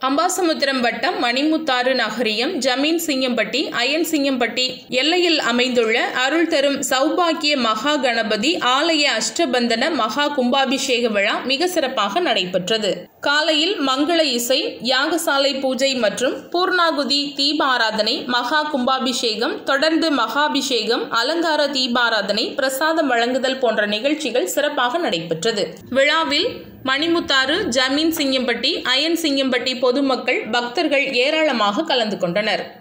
அம்பாசமுத்திரம் வட்டம் மணிமுத்தாறு நகரியம் ஜமீன் சிங்கம்பட்டி அயன் சிங்கம்பட்டி எல்லையில் அமைந்துள்ள அருள் தரும் சௌபாக்கிய மகா கணபதி ஆலய அஷ்டபந்தன மகா கும்பாபிஷேக விழா மிக சிறப்பாக நடைபெற்றது. காலையில் மங்கள இசை, யாகசாலை பூஜை மற்றும் பூர்ணாகுதி தீபாராதனை, மகா கும்பாபிஷேகம், தொடர்ந்து மகாபிஷேகம், அலங்கார தீபாராதனை, பிரசாதம் வழங்குதல் போன்ற நிகழ்ச்சிகள் சிறப்பாக நடைபெற்றது. விழாவில் மணிமுத்தாறு, ஜமீன் சிங்கம்பட்டி, அயன் சிங்கம்பட்டி பொதுமக்கள், பக்தர்கள் ஏராளமாக கலந்து கொண்டனர்.